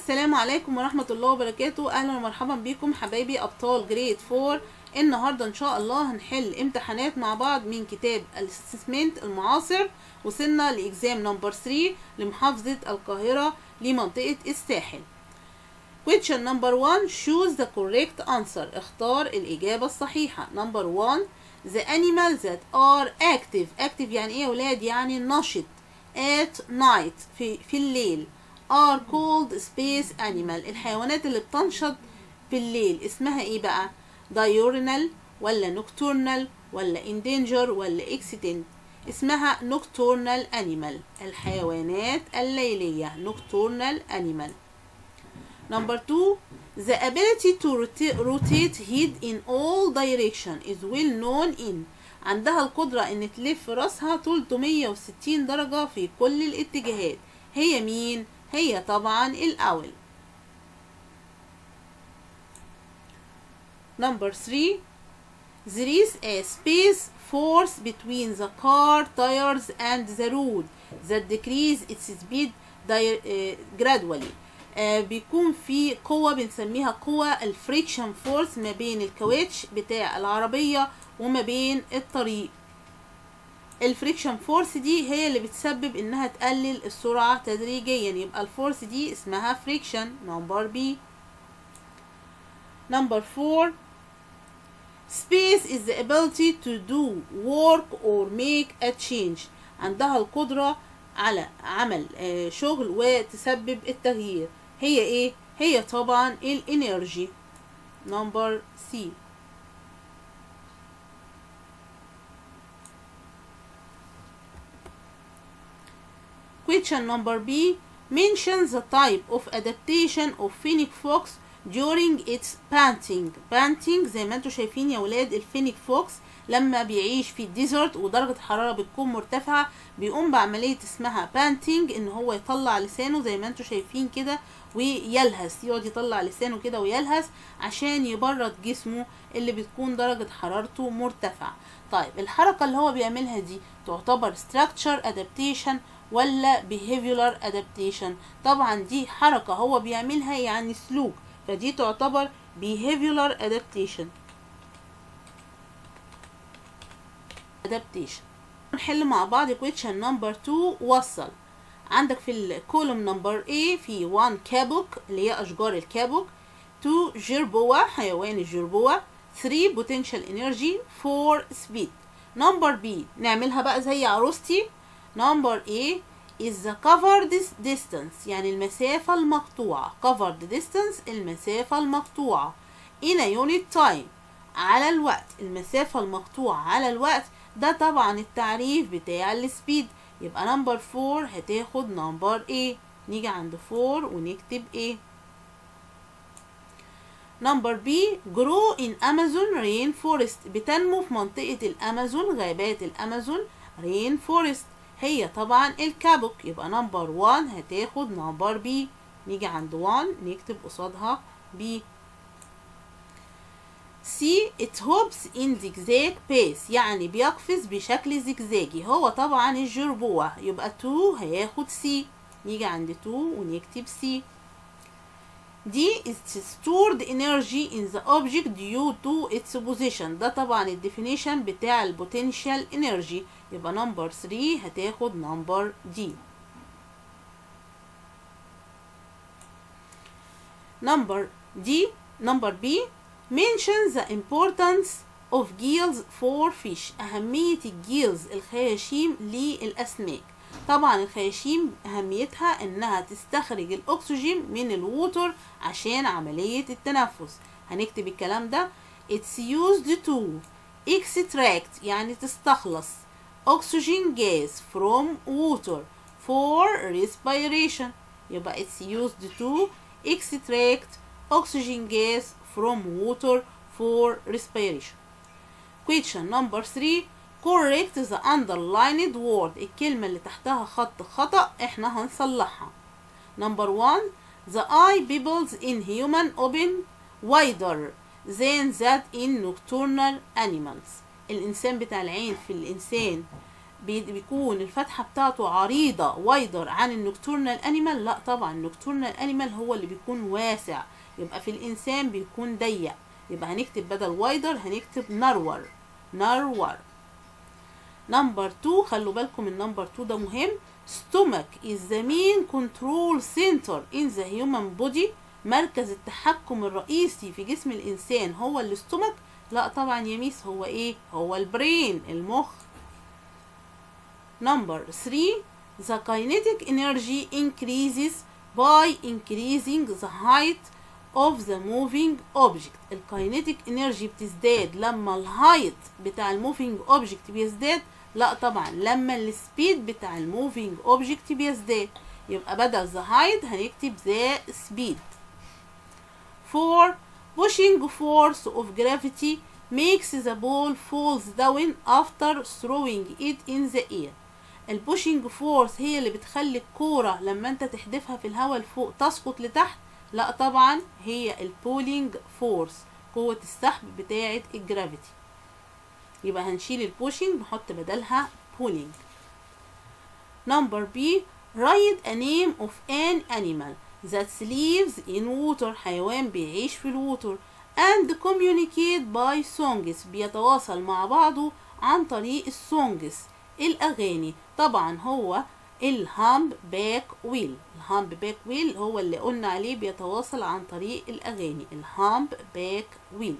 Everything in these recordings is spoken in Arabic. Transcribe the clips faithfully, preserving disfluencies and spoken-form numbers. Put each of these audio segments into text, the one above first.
السلام عليكم ورحمة الله وبركاته. اهلا ومرحبا بكم حبايبي ابطال جريد فور. النهاردة ان شاء الله هنحل امتحانات مع بعض من كتاب الاسسمنت المعاصر. وصلنا لاكزام نمبر ثلاثة لمحافظة القاهرة لمنطقة الساحل. question number one, choose the correct answer. اختار الاجابة الصحيحة. number one, the animals that are active. active يعني ايه يا ولاد؟ يعني نشط. at night في في الليل are called space animal. الحيوانات اللي بتنشط في الليل اسمها ايه بقى؟ diurnal ولا nocturnal ولا endanger ولا extinct؟ اسمها nocturnal animal. الحيوانات الليلية nocturnal animal. number two, the ability to rotate head in all direction is well known in. عندها القدرة ان تلف راسها ثلاثمية وستين درجة في كل الاتجاهات. هي مين؟ هي طبعا الأول. number three, there is a space force between the car tires and the road that decrease its speed gradually. آه بيكون في قوة بنسميها قوة الفريكشن فورس ما بين الكاوتش بتاع العربية وما بين الطريق. الفريكشن فورس دي هي اللي بتسبب انها تقلل السرعة تدريجيا، يبقى الفورس دي اسمها فريكشن. نمبر بي. نمبر فور, space is the ability to do work or make a change. عندها القدرة على عمل آه شغل وتسبب التغيير. هي ايه؟ هي طبعا الانرجي. نمبر سي. question number B, mention the type of adaptation of phoenix fox during its panting. panting زي ما انتم شايفين يا ولاد، الفينيك فوكس لما بيعيش في الديزرت ودرجة الحرارة بتكون مرتفعة بيقوم بعملية اسمها بانتينج، ان هو يطلع لسانه زي ما انتم شايفين كده ويلهث، يقعد يطلع لسانه كده ويلهث عشان يبرد جسمه اللي بتكون درجة حرارته مرتفعة. طيب الحركة اللي هو بيعملها دي تعتبر structure adaptation ولا behavioral adaptation؟ طبعا دي حركة هو بيعملها يعني سلوك، فدي تعتبر behavioral adaptation. adaptation. نحل مع بعض question number two. وصل. عندك في الكولوم نمبر A في واحد كابوك اللي هي أشجار الكابوك، اتنين جربوة حيوان الجربوة، تلاتة potential energy، أربعة speed. نمبر B نعملها بقى زي عروستي. نمبر A is the covered distance يعني المسافة المقطوعة. covered distance المسافة المقطوعة in a unit time على الوقت. المسافة المقطوعة على الوقت ده طبعا التعريف بتاع السبيد. يبقى نمبر فور هتاخد نمبر A. نيجي عند فور ونكتب A. نمبر B, grow in Amazon rainforest بتنمو في منطقة الأمازون غابات الأمازون rainforest. هي طبعا الكابوك. يبقى نمبر واحد هتاخد نمبر B. نيجي عند واحد نكتب قصادها B. C, it hops in zigzag pace يعني بيقفز بشكل زجزاجي. هو طبعا الجربوع. يبقى اتنين هياخد C. نيجي عند اتنين ونكتب C. D is stored energy in the object due to its position. ده طبعا الديفينيشن بتاع البوتنشال انرجي. يبقى نمبر تلاتة هتاخد نمبر D. نمبر D. نمبر B, mention the importance of gills for fish. أهمية الجيلز الخياشيم للأسماك. طبعا الخياشيم أهميتها إنها تستخرج الأكسجين من الووتر عشان عملية التنفس. هنكتب الكلام ده. it's used to extract يعني تستخلص oxygen gas from water for respiration. يبقى it's used to extract oxygen gas from water for respiration. question number three, correct the underlined word. الكلمة اللي تحتها خط خطأ احنا هنصلحها. number one, the eye pupils in human open wider than that in nocturnal animals. الإنسان بتاع العين في الإنسان بيكون الفتحة بتاعته عريضة وايدر عن النكتورنال انيمال؟ لا طبعا، النكتورنال انيمال هو اللي بيكون واسع، يبقى في الانسان بيكون ضيق، يبقى هنكتب بدل وايدر هنكتب نرور نرور. نمبر اتنين، خلوا بالكم من نمبر اتنين ده مهم. stomach is the main control center in the human body. مركز التحكم الرئيسي في جسم الانسان هو الاستومك؟ لا طبعا يا ميس، هو ايه؟ هو البرين، المخ. نمبر تلاتة، the kinetic energy increases by increasing the height of the moving object. الكاينيتيك انرجي بتزداد لما الهايت بتاع الموفينج اوبجكت بيزداد؟ لا طبعا، لما السبيد بتاع الموفينج اوبجكت بيزداد، يبقى بدل the height هنكتب the speed. four pushing force of gravity makes the ball falls down after throwing it in the air. البوشنج فورس هي اللي بتخلي الكورة لما انت تحدفها في الهواء لفوق تسقط لتحت؟ لا طبعا، هي البولينج فورس، قوة السحب بتاعة الجرافيتي. يبقى هنشيل البوشنج نحط بدلها بولينج. نمبر بي، write a name of an animal that lives in water. حيوان بيعيش في الووتر. and communicate by songs. بيتواصل مع بعضه عن طريق السونجز، الأغاني. طبعا هو الهامب باك ويل. الهامب باك ويل هو اللي قلنا عليه بيتواصل عن طريق الأغاني، الهامب باك ويل.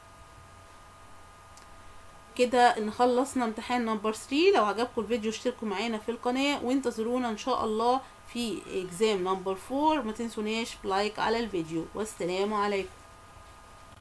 كده ان خلصنا امتحان نمبر تلاتة. لو عجبكم الفيديو اشتركوا معانا في القناة وانتظرونا ان شاء الله في اكزام نمبر اربعة. ما تنسوناش لايك على الفيديو، والسلام عليكم.